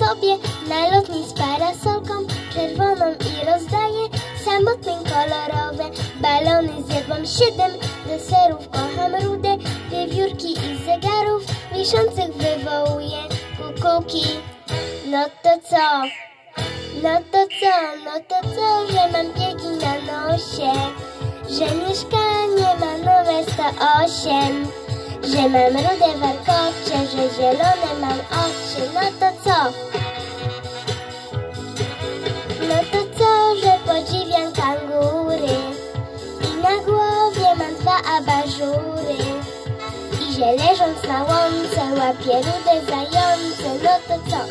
sobie na lotni z parasolką czerwoną i rozdaję samotnym kolorowe balony. Zjadłam 7 deserów, kocham rude wiewiórki i zegarów wiszących wywołuję kukułki. No to co? No to co? No to co? Że mam biegi na nosie, że mieszkanie ma numer 108, że mam rude warkocze, że zielone mam oczy. No to co? No to co? Że podziwiam kangury i na głowie mam 2 abażury i że leżąc na łące łapię rude zające. No to co?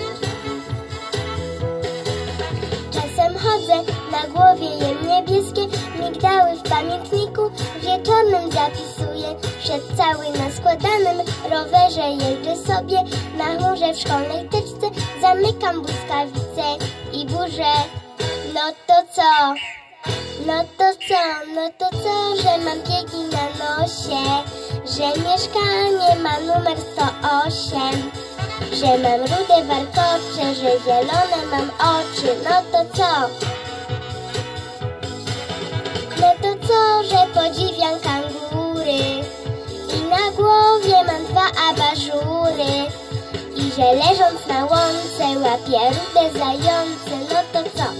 Czasem chodzę, na głowie jem niebieskie migdały w pamiętniku wieczornym zapisuję. Przed cały na składanym rowerze jeżdżę sobie na chmurze w szkolnej teczce. Zamykam błyskawice i burzę. No to co? No to co? No to co? Że mam biegi na nosie, że mieszkanie ma numer 108, że mam rude warkocze, że zielone mam oczy. No to co? No to co? Że podziwiam kangury i na głowie mam 2 abażury i że leżąc na łące łapię rude zające. No to co?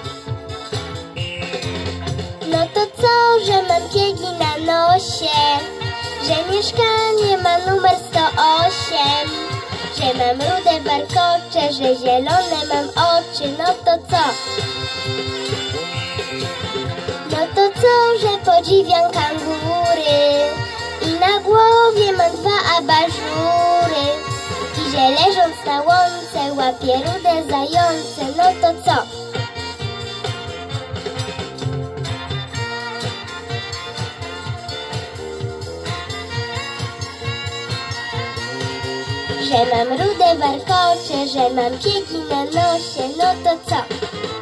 No to co? Że mam biegi na nosie, że mieszkanie ma numer 108, że mam rude warkocze, że zielone mam oczy. No to co? No to co? Że podziwiam kangury i na głowie mam 2 abażury i że leżąc na łące łapię rude zające. No to co? Że mam rude warkocze, że mam biegi na nosie. No to co?